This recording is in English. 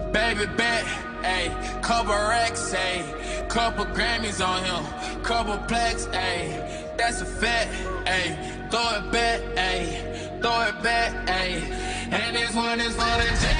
Baby bet, ayy, couple racks, ayy, couple Grammys on him, couple plaques, ayy, that's a fact, ayy, throw it back, ayy, throw it back, ayy, and this one is for the jam.